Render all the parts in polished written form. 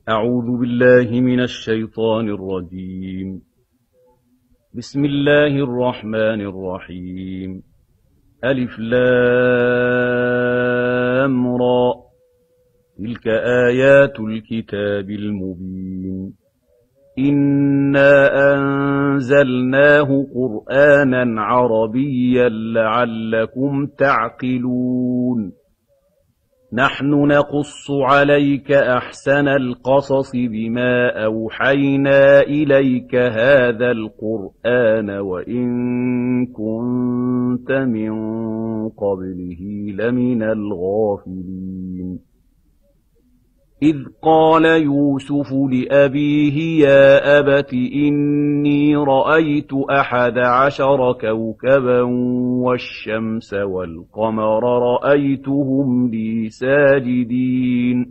أعوذ بالله من الشيطان الرجيم. بسم الله الرحمن الرحيم. ألف لام را، تلك آيات الكتاب المبين. إنا أنزلناه قرآنا عربيا لعلكم تعقلون. نحن نقص عليك أحسن القصص بما أوحينا إليك هذا القرآن وإن كنت من قبله لمن الغافلين. إذ قال يوسف لأبيه يا أبت إني رأيت 11 كوكبا والشمس والقمر رأيتهم لي ساجدين.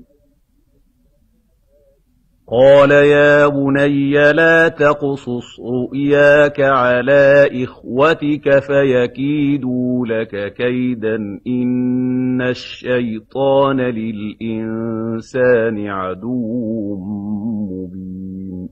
قال يا بني لا تقصص رؤياك على إخوتك فيكيدوا لك كيدا إن الشيطان للإنسان عدو مبين.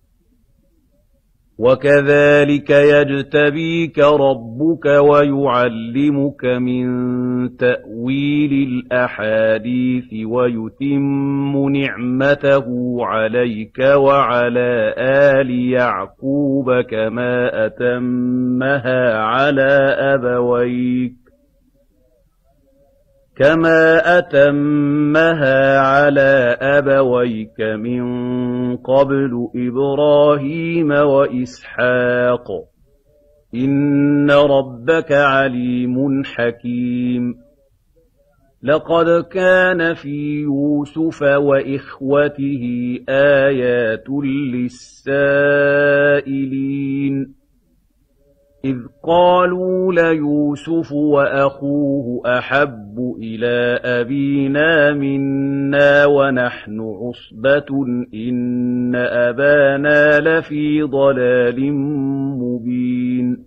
وكذلك يجتبيك ربك ويعلمك من تأويل الأحاديث ويتم نعمته عليك وعلى آل يعقوب كما أتمها على أبويك من قبل إبراهيم وإسحاق إن ربك عليم حكيم. لقد كان في يوسف وإخوته آيات للسائلين. إذ قالوا ليوسف وأخوه أحب إلى أبينا منا ونحن عصبة إن أبانا لفي ضلال مبين.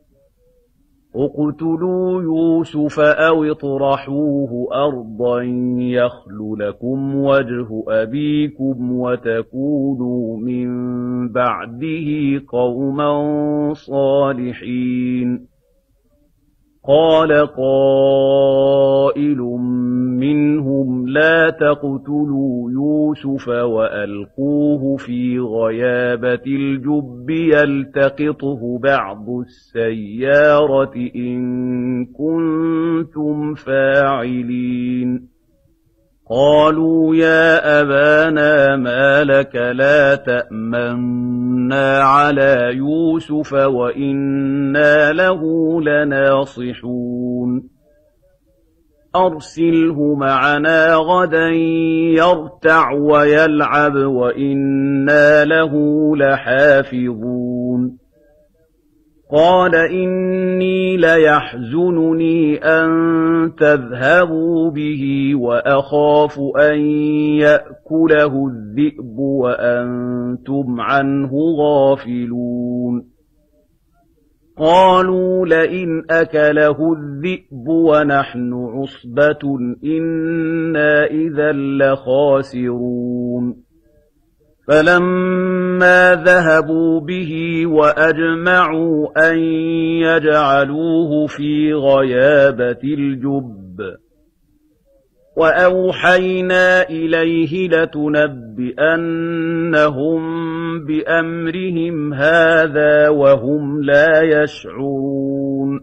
اقتلوا يوسف أو اطرحوه أرضا يخل لكم وجه أبيكم وتكونوا من بعده قوما صالحين. قال قائل منهم لا تقتلوا يوسف وألقوه في غيابة الجب يلتقطه بعض السيارة إن كنتم فاعلين. قالوا يا أبانا ما لك لا تأمنا على يوسف وإنا له لناصحون. أرسله معنا غدا يرتع ويلعب وإنا له لحافظون. قال إني ليحزنني أن تذهبوا به وأخاف أن يأكله الذئب وأنتم عنه غافلون. قالوا لئن أكله الذئب ونحن عصبة إنا إذا لخاسرون. فلما ذهبوا به وأجمعوا أن يجعلوه في غيابة الجب وأوحينا إليه لتنبئنهم بأمرهم هذا وهم لا يشعرون.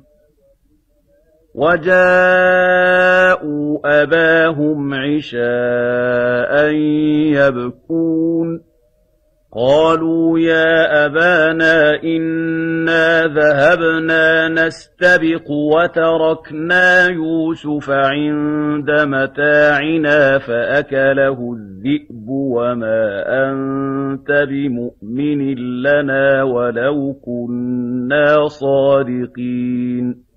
وجاءوا أباهم عشاء يبكون. قالوا يا أبانا إنا ذهبنا نستبق وتركنا يوسف عند متاعنا فأكله الذئب وما أنت بمؤمن لنا ولو كنا صادقين.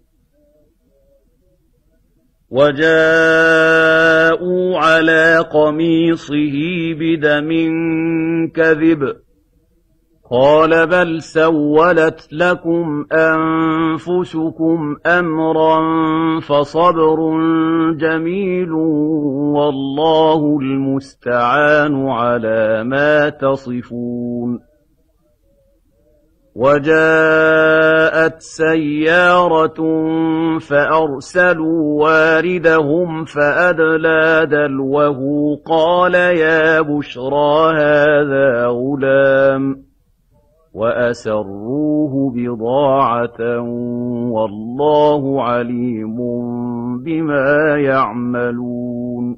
وجاءوا على قميصه بدم كذب. قال بل سولت لكم أنفسكم أمرا فصبر جميل والله المستعان على ما تصفون وجاءت سيارة فأرسلوا واردهم فأدلى دلوه قال يا بشرى هذا غلام وأسروه بضاعة والله عليم بما يعملون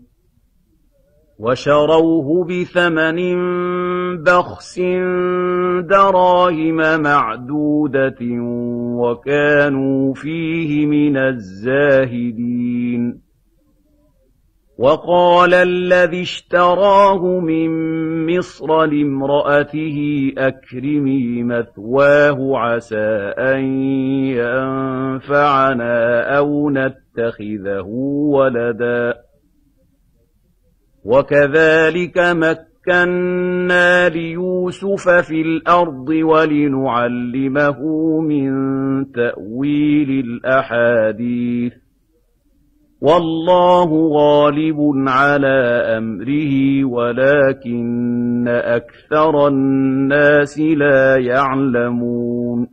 وشروه بثمن بخس دراهم معدودة وكانوا فيه من الزاهدين وقال الذي اشتراه من مصر لامرأته أكرمي مثواه عسى أن ينفعنا أو نتخذه ولدا وكذلك مكنا ليوسف في الأرض ولنعلمه من تأويل الأحاديث والله غالب على أمره ولكن أكثر الناس لا يعلمون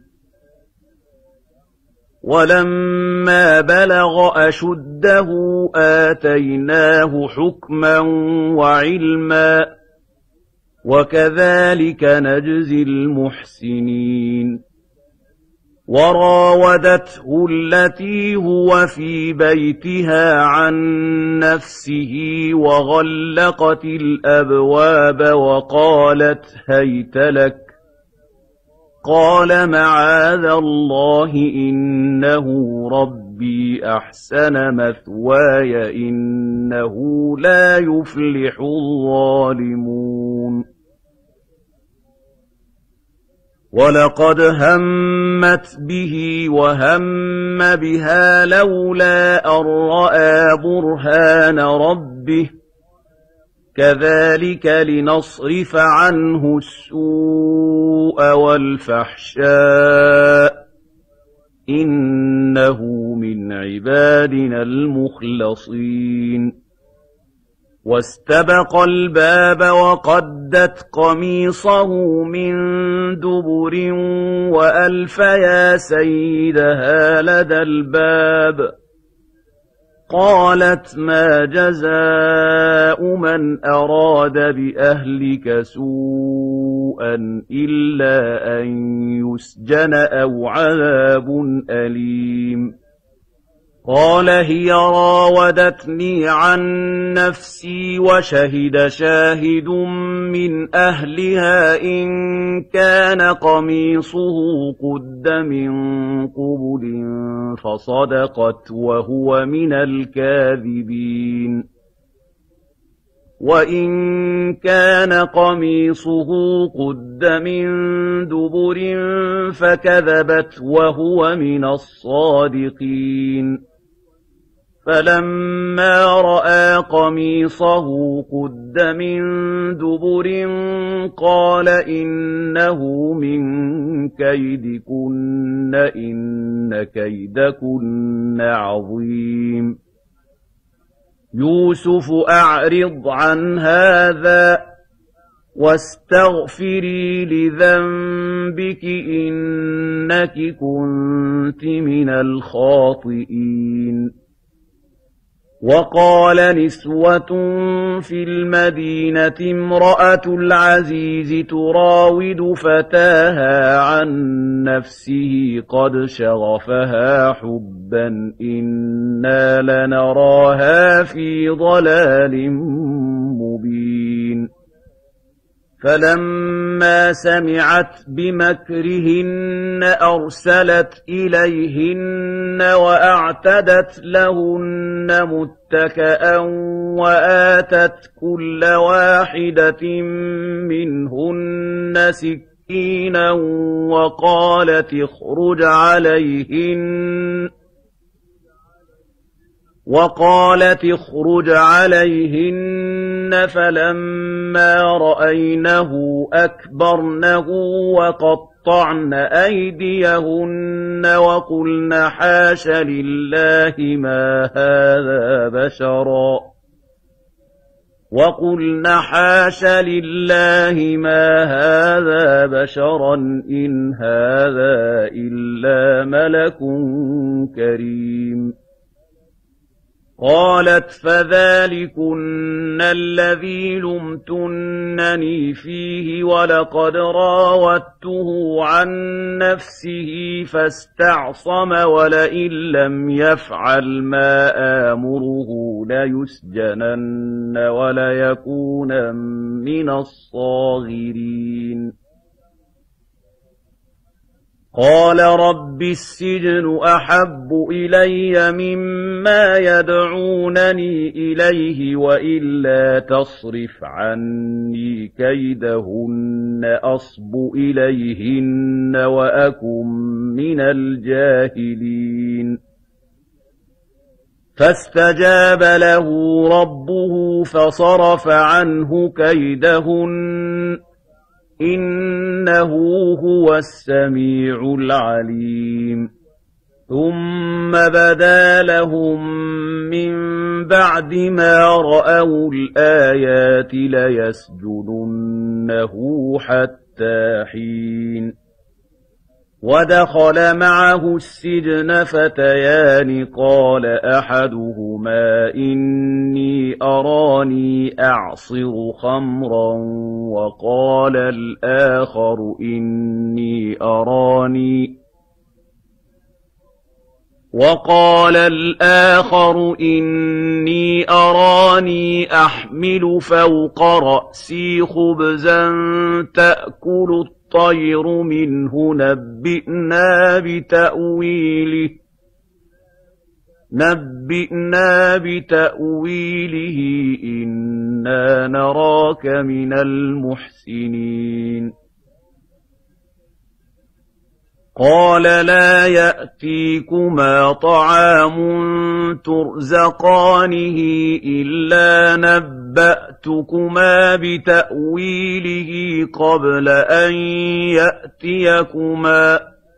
ولما بلغ أشده آتيناه حكما وعلما وكذلك نجزي المحسنين وراودته التي هو في بيتها عن نفسه وغلقت الأبواب وقالت هيت لك قال معاذ الله إنه ربي أحسن مثواي إنه لا يفلح الظالمون ولقد همت به وهم بها لولا أن رأى برهان ربه كذلك لنصرف عنه السوء والفحشاء إنه من عبادنا المخلصين واستبق الباب وقدت قميصه من دبر وألف يا سيدها لدى الباب قالت ما جزاء من أراد بأهلك سوءا إلا أن يسجن أو عذاب أليم قال هي راودتني عن نفسي وشهد شاهد من أهلها إن كان قميصه قد من قبل فصدقت وهو من الكاذبين وإن كان قميصه قد من دبر فكذبت وهو من الصادقين فلما رأى قميصه قد من دبر قال إنه من كيدكن إن كيدكن عظيم يوسف أعرض عن هذا واستغفري لذنبك إنك كنت من الخاطئين وقال نسوة في المدينة امرأة العزيز تراود فتاها عن نفسه قد شغفها حبا إنا لنراها في ضلال مبين فلما سمعت بمكرهن أرسلت إليهن وأعتدت لهن متكأ وآتت كل واحدة منهن سكينا وقالت اخرج عليهن فلما رأينه أكبرنه وقطعن أيديهن وقلن حاش لله ما هذا بشرا إن هذا إلا ملك كريم. قالت فذلكن الذي لمتنني فيه ولقد راودته عن نفسه فاستعصم ولئن لم يفعل ما آمره ليسجنن وليكونن من الصاغرين. قال رب السجن أحب إلي مما يدعونني إليه وإلا تصرف عني كيدهن أصب إليهن وأكن من الجاهلين. فاستجاب له ربه فصرف عنه كيدهن إنه هو السميع العليم. ثم بدا لهم من بعد ما رأوا الآيات ليسجننه حتى حين. ودخل معه السجن فتيان قال أحدهما إني أراني أعصر خمرا وقال الآخر إني أراني أحمل فوق رأسي خبزا تأكل الطير منه نبئنا بتأويله إنا نراك من المحسنين. قال لا يأتيكما طعام ترزقانه إلا نبأتكما بتأويله قبل أن يأتيكما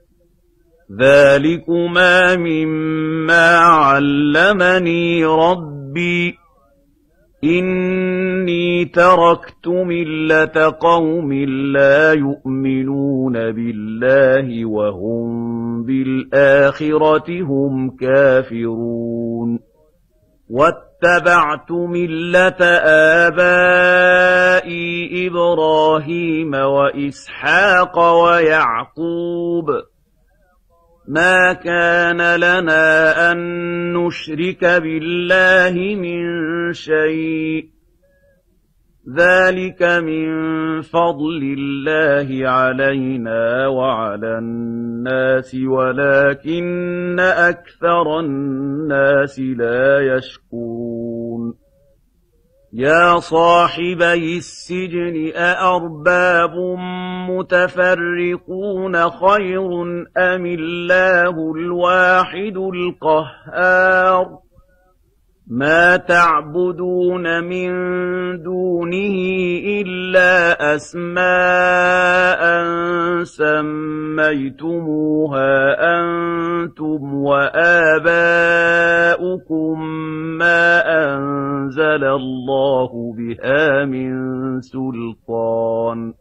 ذلكما مما علمني ربي إني تركت ملة قوم لا يؤمنون بالله وهم بالآخرة هم كافرون. واتبعت ملة آبائي إبراهيم وإسحاق ويعقوب ما كان لنا أن نشرك بالله من شيء ذلك من فضل الله علينا وعلى الناس ولكن أكثر الناس لا يشكرون. يا صاحبي السجن أأرباب متفرقون خير أم الله الواحد القهار. ما تعبدون من دونه إلا أسماء سميتموها أنتم وآباؤكم ما أنزل الله بها من سلطان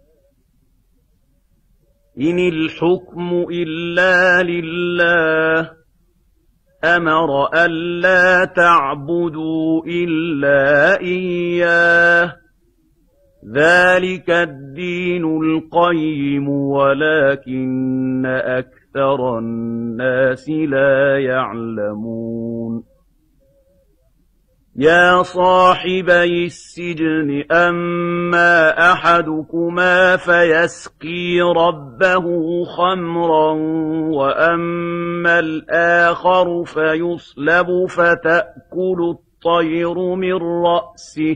إن الحكم إلا لله أمر ألا تعبدوا إلا إياه ذلك الدين القيم ولكن أكثر الناس لا يعلمون. يا صاحبي السجن أما أحدكما فيسقي ربه خمرا وأما الآخر فيصلب فتأكل الطير من رأسه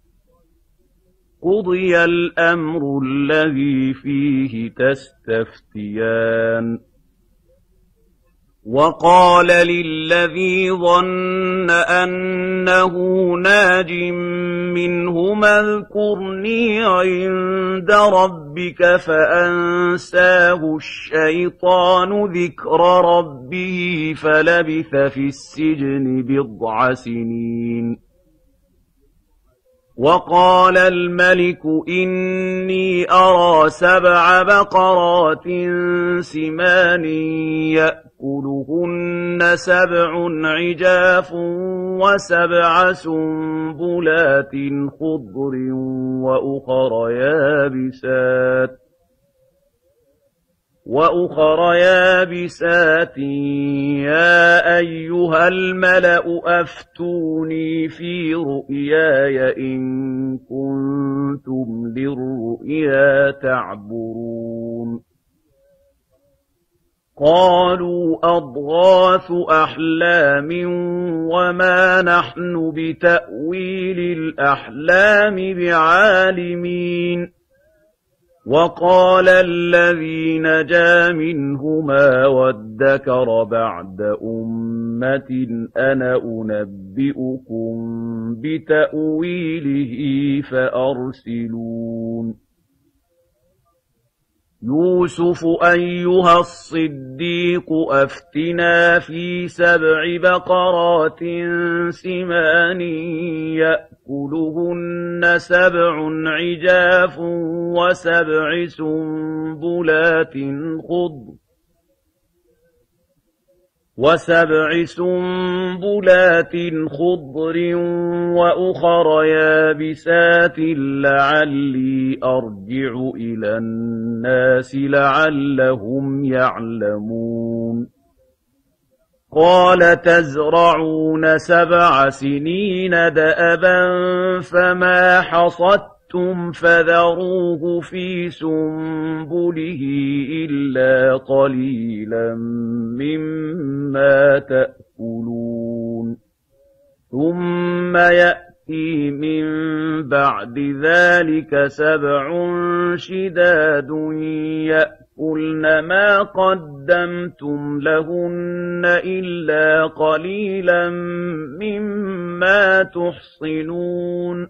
قضي الأمر الذي فيه تستفتيان وقال للذي ظن أنه ناج منهما اذكرني عند ربك فأنساه الشيطان ذكر ربه فلبث في السجن بضع سنين. وقال الملك إني أرى 7 بقرات سمان يأكلهن 7 عجاف و7 سنبلات خضر وأخر يابسات يا أيها الملأ أفتوني في رؤياي إن كنتم للرؤيا تعبرون. قالوا أضغاث أحلام وما نحن بتأويل الأحلام بعالمين. وقال الذي نجا منهما وادكر بعد أمة أنا أنبئكم بتأويله فأرسلون. يوسف أيها الصديق أفتنا في 7 بقرات سمان يأكلهن 7 عجاف و7 سنبلات خضر وأخر يابسات لعلي أرجع إلى الناس لعلهم يعلمون. قال تزرعون 7 سنين دأبا فما حصدتم فذروه في سنبله إلا قليلا مما تأكلون. ثم يأتي من بعد ذلك 7 شداد يأكلن ما قدمتم لهن إلا قليلا مما تحصنون.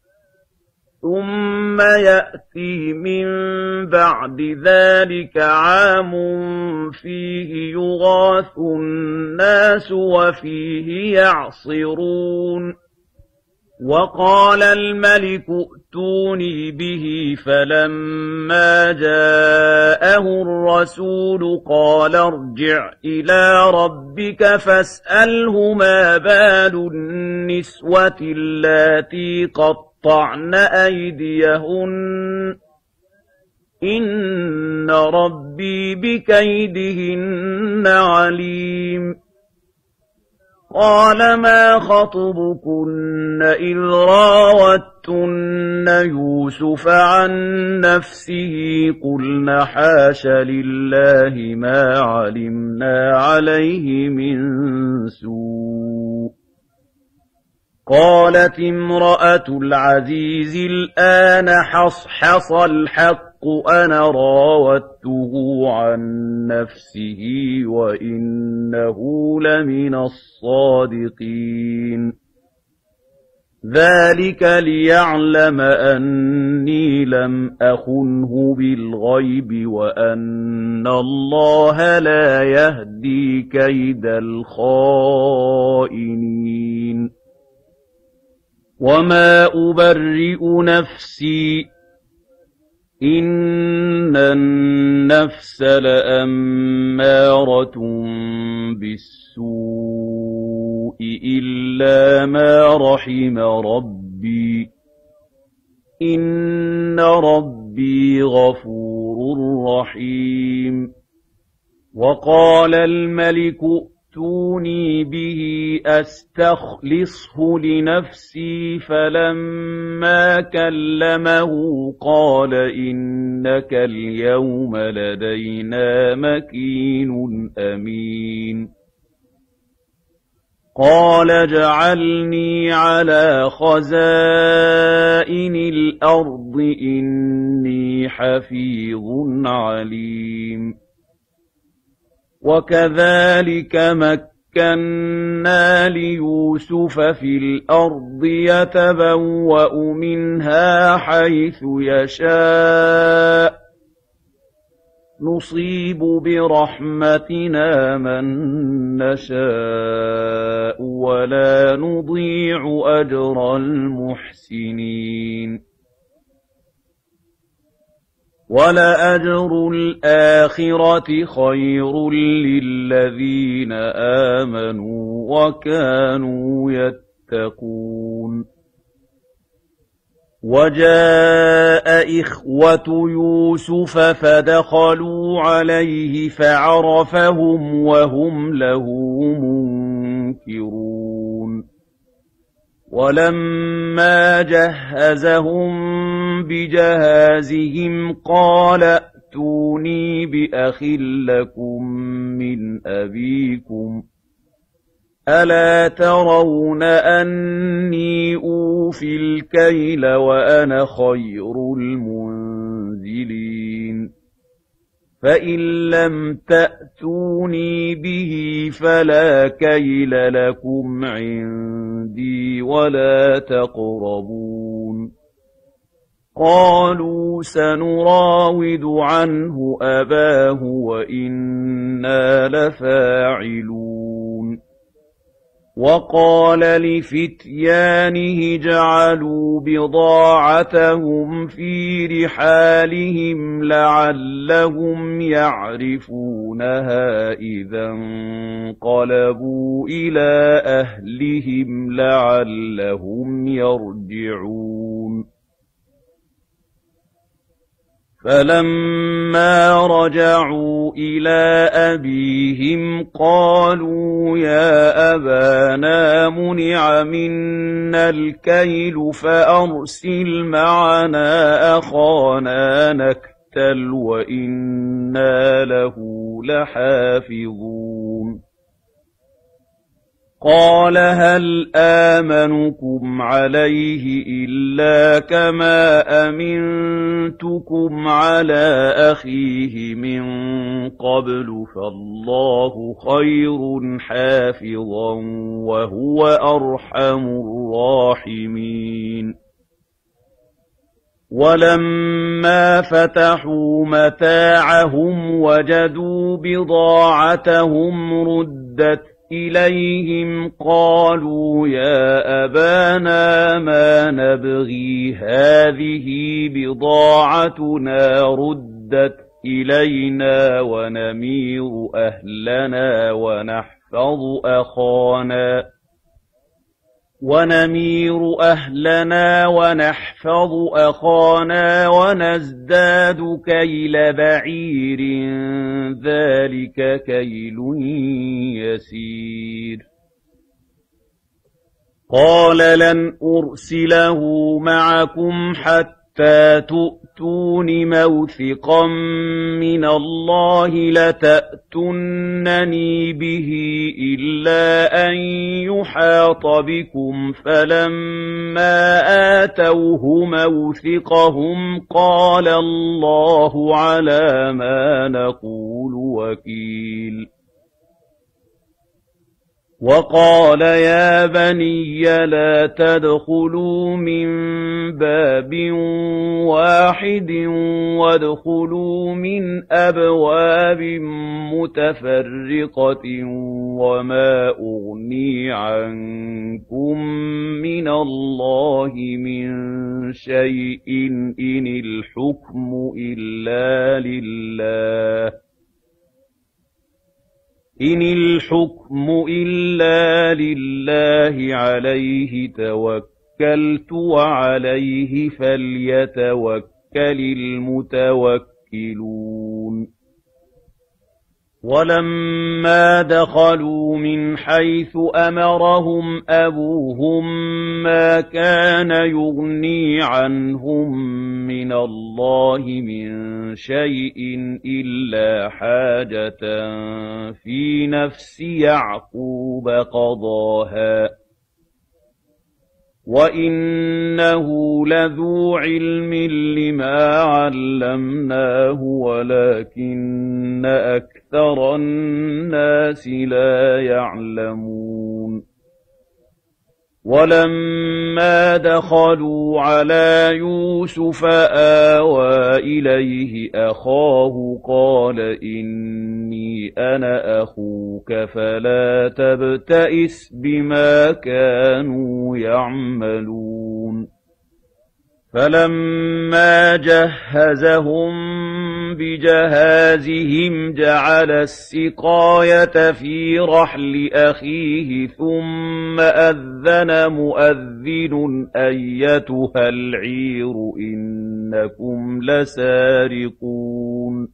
ثم يأتي من بعد ذلك عام فيه يغاث الناس وفيه يعصرون. وقال الملك ائتوني به فلما جاءه الرسول قال ارجع إلى ربك فاسأله ما بال النسوة اللاتي قطعن أيديهن إن ربي بكيدهن عليم. قال ما خطبكن إذ راوتن يوسف عن نفسه قلن حاش لله ما علمنا عليه من سوء. قالت امرأة العزيز الآن حصحص الحق أنا راودته عن نفسه وإنه لمن الصادقين. ذلك ليعلم أني لم أخنه بالغيب وأن الله لا يهدي كيد الخائنين. وما أبرئ نفسي إن النفس لأمارة بالسوء إلا ما رحم ربي إن ربي غفور رحيم. وقال الملك ائتوني به أستخلصه لنفسي فلما كلمه قال إنك اليوم لدينا مكين أمين. قال اجعلني على خزائن الأرض إني حفيظ عليم. وكذلك مكنا ليوسف في الأرض يتبوأ منها حيث يشاء نصيب برحمتنا من نشاء ولا نضيع أجر المحسنين ولأجر الآخرة خير للذين آمنوا وكانوا يتقون وجاء إخوة يوسف فدخلوا عليه فعرفهم وهم له منكرون ولما جهزهم بجهازهم قال ائتوني بأخ لكم من أبيكم ألا ترون أني أوفي الكيل وأنا خير المنزلين فإن لم تأتوني به فلا كيل لكم عندي ولا تقربون قالوا سنراود عنه أباه وإنا لفاعلون وقال لفتيانه جعلوا بضاعتهم في رحالهم لعلهم يعرفونها إذا انقلبوا إلى أهلهم لعلهم يرجعون فلما رجعوا إلى أبيهم قالوا يا أبانا منع منا الكيل فأرسل معنا أخانا نكتل وإنا له لحافظون قال هل آمنكم عليه إلا كما أمنتكم على أخيه من قبل فالله خير حافظا وهو أرحم الراحمين ولما فتحوا متاعهم وجدوا بضاعتهم ردت إليهم قالوا يا أبانا ما نبغي هذه بضاعتنا ردت إلينا ونمير أهلنا ونحفظ أخانا ونزداد كيل بعير ذلك كيل يسير قال لن أرسله معكم حتى تؤتون موثقا من الله لتأتونني به إلا أن يحاط بكم فلما آتوه موثقهم قال الله على ما نقول وكيل وقال يا بني لا تدخلوا من باب واحد وادخلوا من أبواب متفرقة وما أغني عنكم من الله من شيء إن الحكم إلا لله عليه توكلت وعليه فليتوكل المتوكلون ولما دخلوا من حيث أمرهم أبوهم ما كان يغني عنهم من الله من شيء إلا حاجة في نفس يعقوب قضاها وإنه لذو علم لما علمناه ولكن أكثر أَكْثَرَ النَّاسِ لَا يَعْلَمُونَ وَلَمَّا دَخَلُوا عَلَىٰ يُوسُفَ آوَىٰ إِلَيْهِ أَخَاهُ قَالَ إِنِّي أَنَا أَخُوكَ فَلَا تَبْتَئِسْ بِمَا كَانُوا يَعْمَلُونَ فَلَمَّا جَهَّزَهُم بِجَهَازِهِمْ جَعَلَ السِّقَايَةَ فِي رَحْلِ أَخِيهِ ثُمَّ أَذَّنَ مُؤَذِّنٌ أَيَّتُهَا الْعِيرُ إِنَّكُمْ لَسَارِقُونَ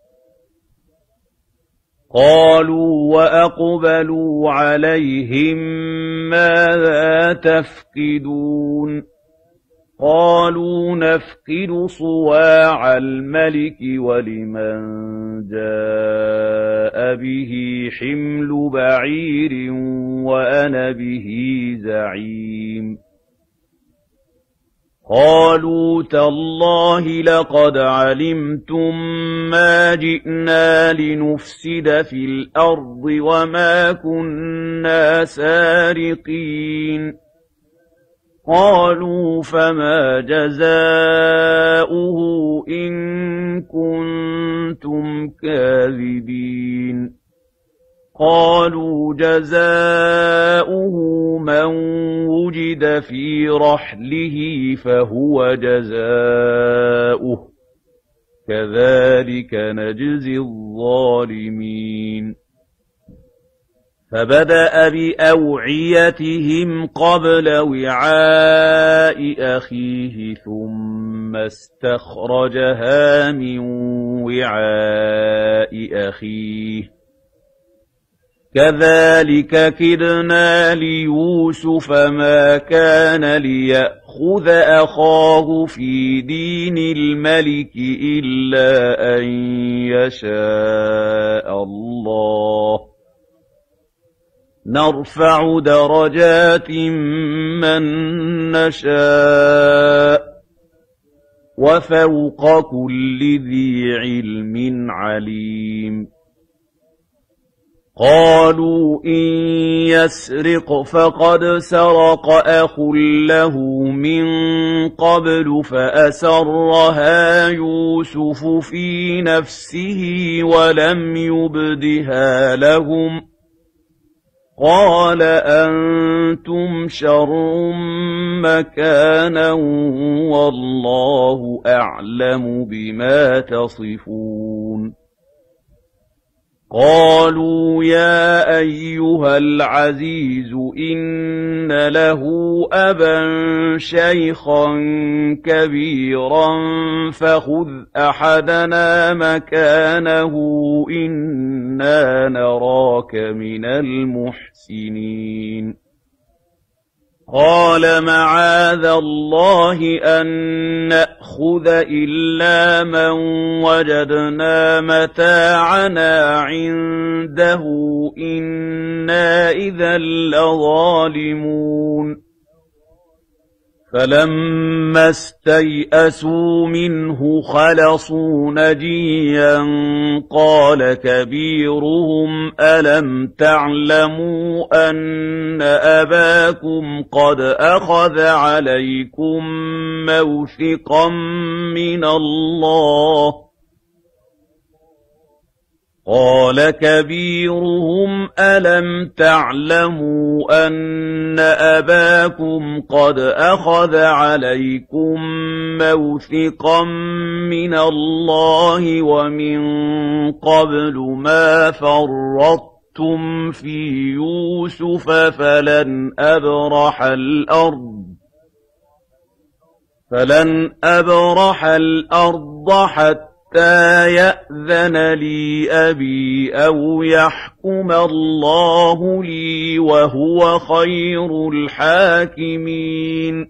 قَالُوا وَأَقْبَلُوا عَلَيْهِم مَّاذَا تَفْقِدُونَ قَالُوا نَفْقِدُ صُوَاعَ الْمَلِكِ وَلِمَن جَاءَ بِهِ حِمْلُ بَعِيرٍ وَأَنَا بِهِ زَعِيمٌ قَالُوا تَاللَّهِ لَقَدْ عَلِمْتُم مَّا جِئْنَا لِنُفْسِدَ فِي الْأَرْضِ وَمَا كُنَّا سَارِقِينَ قَالُوا فَمَا جَزَاؤُهُ إِن كُنتُمْ كَاذِبِينَ قَالُوا جَزَاؤُهُ مَن وُجِدَ فِي رَحْلِهِ فَهُوَ جَزَاؤُهُ كَذَٰلِكَ نَجْزِي الظَّالِمِينَ فَبَدَأَ بِأَوْعِيَتِهِمْ قَبْلَ وِعَاءِ أَخِيهِ ثُمَّ اسْتَخْرَجَهَا مِن وِعَاءِ أَخِيهِ كَذَٰلِكَ كِدْنَا لِيُوسُفَ مَا كَانَ لِيَأْخُذَ أَخَاهُ فِي دِينِ الْمَلِكِ إِلَّا أَن يَشَاءَ اللَّهُ نَرْفَعُ دَرَجَاتٍ مَّن نَّشَاءُ وَفَوْقَ كُلِّ ذِي عِلْمٍ عَلِيمٌ قَالُوا إِن يَسْرِقْ فَقَدْ سَرَقَ أَخٌ لَّهُ مِن قَبْلُ فَأَسَرَّهَا يُوسُفُ فِي نَفْسِهِ وَلَمْ يُبْدِهَا لَهُمْ قَالَ أَنتُمْ شَرٌّ مَّكَانًا وَاللَّهُ أَعْلَمُ بِمَا تَصِفُونَ قَالُوا يَا أَيُّهَا الْعَزِيزُ إِنَّ لَهُ أَبًا شَيْخًا كَبِيرًا فَخُذْ أَحَدَنَا مَكَانَهُ إِنَّا نَرَاكَ مِنَ الْمُحْسِنِينَ قَالَ مَعَاذَ اللَّهِ أَن نَّأْخُذَ إِلَّا مَن وَجَدْنَا مَتَاعَنَا عِندَهُ إِنَّا إِذًا لَّظَالِمُونَ فَلَمَّا اسْتَيْأَسُوا مِنْهُ خَلَصُوا نَجِيًّا قَالَ كَبِيرُهُمْ أَلَمْ تَعْلَمُوا أَنَّ أَبَاكُمْ قَدْ أَخَذَ عَلَيْكُم مَّوْثِقًا مِّنَ اللَّهِ قَالَ كَبِيرُهُمْ أَلَمْ تَعْلَمُوا أَنَّ أَبَاكُمْ قَدْ أَخَذَ عَلَيْكُم مَّوْثِقًا مِّنَ اللَّهِ وَمِن قَبْلُ مَا فَرَّطتُمْ فِي يُوسُفَ فَلَنْ أَبْرَحَ الْأَرْضَ حَتَّىٰ يَأْذَنَ لِي أَبِي أَوْ يَحْكُمَ اللَّهُ لِي وَهُوَ خَيْرُ الْحَاكِمِينَ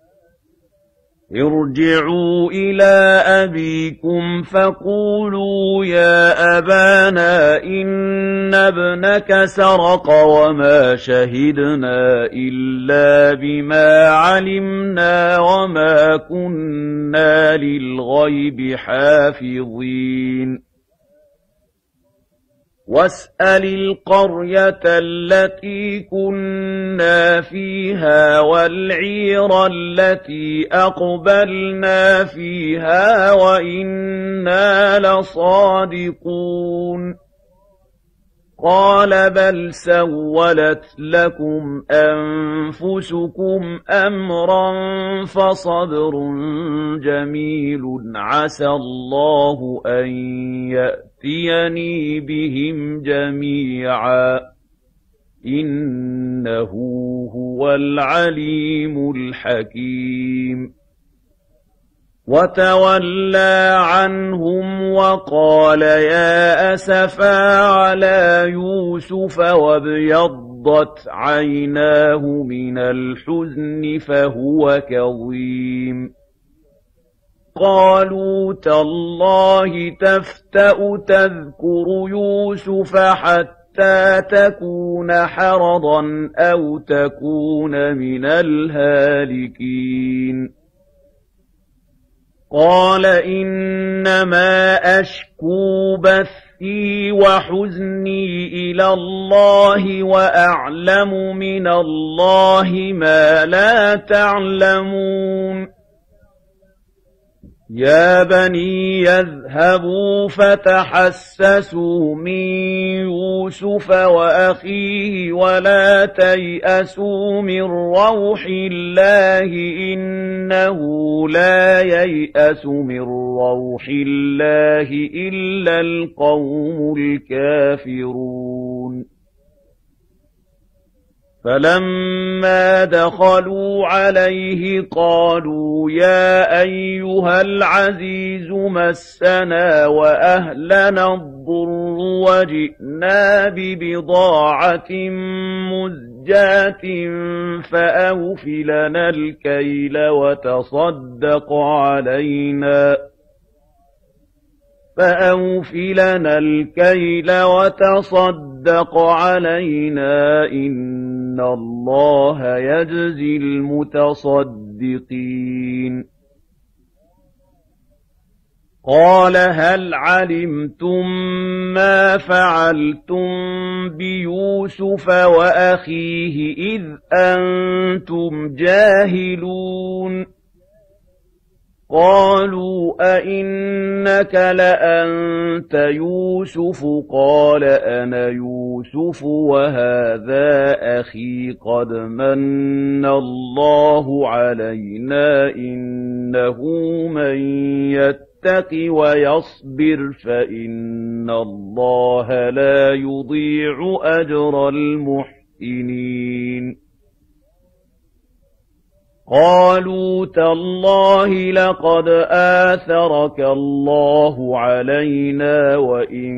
ارْجِعُوا إِلَىٰ أَبِيكُمْ فَقُولُوا يَا أَبَانَا إِنَّ ابْنَكَ سَرَقَ وَمَا شَهِدْنَا إِلَّا بِمَا عَلِمْنَا وَمَا كُنَّا لِلْغَيْبِ حَافِظِينَ واسأل القرية التي كنا فيها والعير التي أقبلنا فيها وإنا لصادقون قال بل سولت لكم أنفسكم أمرا فصبر جميل عسى الله أن يأتيني بهم جميعا إنه هو العليم الحكيم وتولى عنهم وقال يا أسفا على يوسف وابيضت عيناه من الحزن فهو كظيم قالوا تالله تفتأ تذكر يوسف حتى تكون حرضا أو تكون من الهالكين قال إنما أشكو بثي وحزني إلى الله وأعلم من الله ما لا تعلمون يا بني يذهبوا فتحسسوا من يوسف وأخيه ولا تيأسوا من روح الله إنه لا ييأس من روح الله إلا القوم الكافرون فلما دخلوا عليه قالوا يا أيها العزيز مسنا وأهلنا الضر وجئنا ببضاعة مزجاة فأوف لنا الكيل وتصدق علينا إن الله يجزي المتصدقين قال هل علمتم ما فعلتم بيوسف وأخيه إذ أنتم جاهلون قالوا أئنك لأنت يوسف قال أنا يوسف وهذا أخي قد من الله علينا إنه من يتق ويصبر فإن الله لا يضيع أجر المحسنين قالوا تالله لقد آثرك الله علينا وإن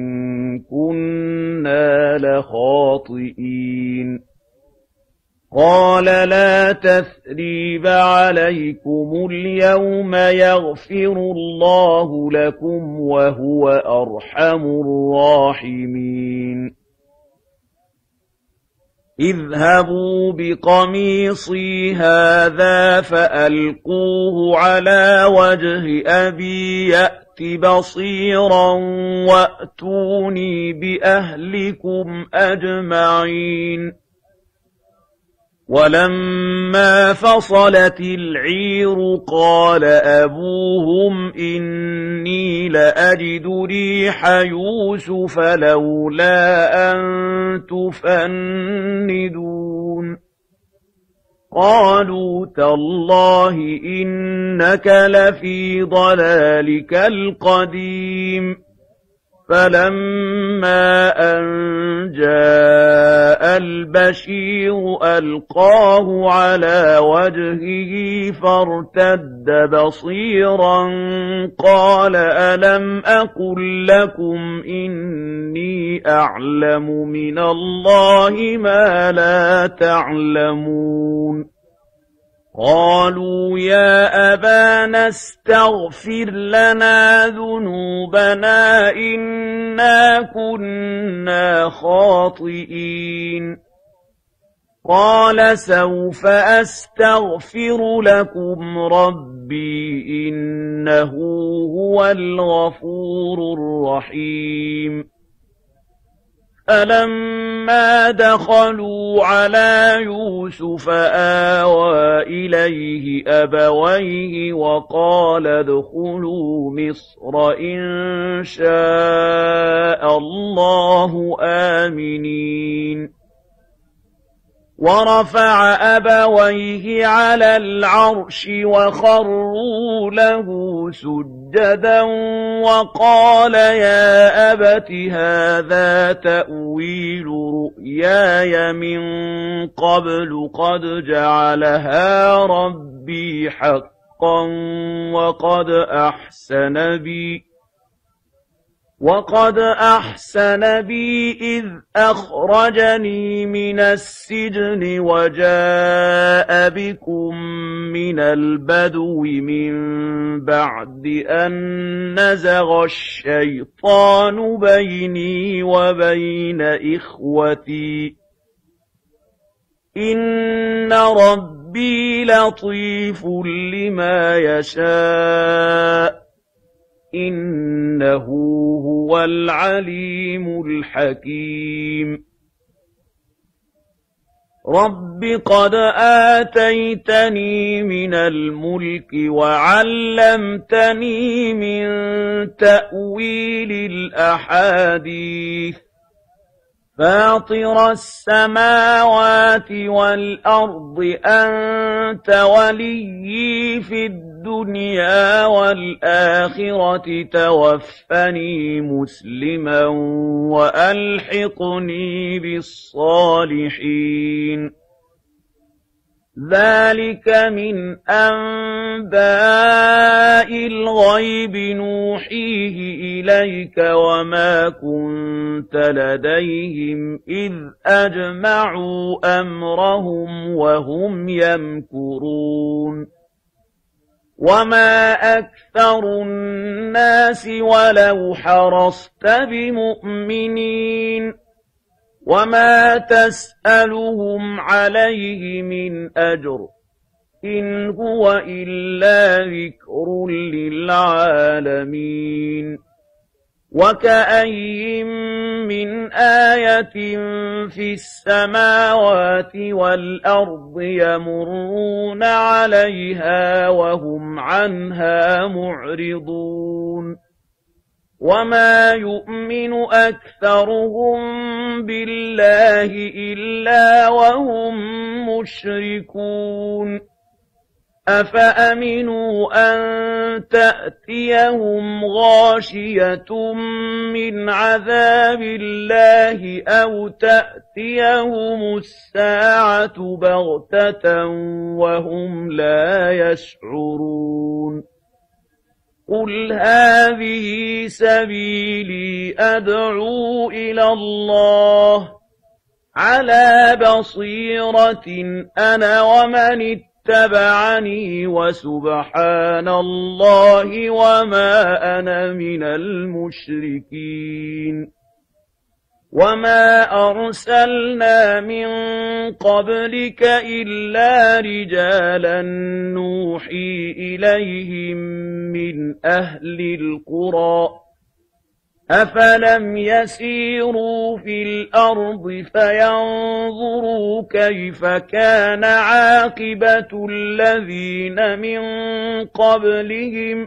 كنا لخاطئين قال لا تثريب عليكم اليوم يغفر الله لكم وهو أرحم الراحمين اذهبوا بقميصي هذا فألقوه على وجه أبي يأت بصيرا وأتوني بأهلكم أجمعين ولما فصلت العير قال أبوهم إني لأجد ريح يوسف لولا أن تفندون قالوا تالله إنك لفي ضلالك القديم فلما أن جاء البشير ألقاه على وجهه فارتد بصيرا قال ألم أقل لكم إني أعلم من الله ما لا تعلمون قالوا يا أبانا استغفر لنا ذنوبنا إنا كنا خاطئين قال سوف أستغفر لكم ربي إنه هو الغفور الرحيم فلما دخلوا على يوسف آوى إليه أبويه وقال ادخلوا مصر إن شاء الله آمنين ورفع أبويه على العرش وخروا له سجدا وقال يا أبت هذا تأويل رؤياي من قبل قد جعلها ربي حقا وقد أحسن بي إذ أخرجني من السجن وجاء بكم من البدو من بعد أن نزغ الشيطان بيني وبين إخوتي إن ربي لطيف لما يشاء إنه هو العليم الحكيم رب قد آتيتني من الملك وعلمتني من تأويل الأحاديث فاطر السماوات والأرض أنت وليي في الدنيا والآخرة توفني مسلما وألحقني بالصالحين ذلك من أنباء الغيب نوحيه إليك وما كنت لديهم إذ أجمعوا أمرهم وهم يمكرون وما أكثر الناس ولو حرصت بمؤمنين وما تسألهم عليه من أجر إن هو إلا ذكر للعالمين وكأين من آية في السماوات والأرض يمرون عليها وهم عنها معرضون وما يؤمن أكثرهم بالله إلا وهم مشركون أفأمنوا أن تأتيهم غاشية من عذاب الله أو تأتيهم الساعة بغتة وهم لا يشعرون قل هذه سبيلي أدعو إلى الله على بصيرة أنا ومن اتبعني وسبحان الله وما أنا من المشركين وما أرسلنا من قبلك إلا رجالا نوحي إليهم من أهل القرى أفلم يسيروا في الأرض فينظروا كيف كان عاقبة الذين من قبلهم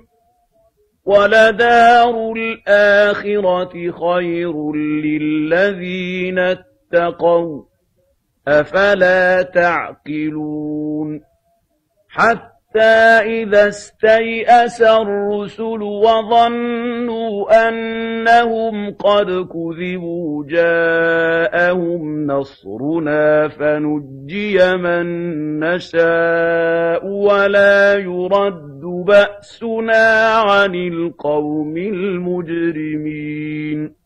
ولدار الآخرة خير للذين اتقوا أفلا تعقلون حتى إذا استيأس الرسل وظنوا أنهم قد كذبوا جاءهم نصرنا فنجي من نشاء ولا يرد بأسنا عن القوم المجرمين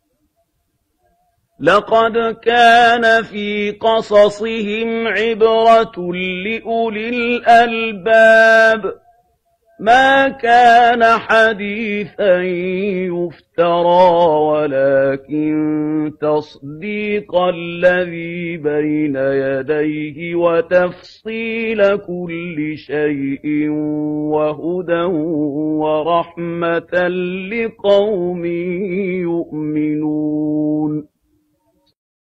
لقد كان في قصصهم عبرة لأولي الألباب ما كان حديثا يفترى ولكن تصديق الذي بين يديه وتفصيل كل شيء وهدى ورحمة لقوم يؤمنون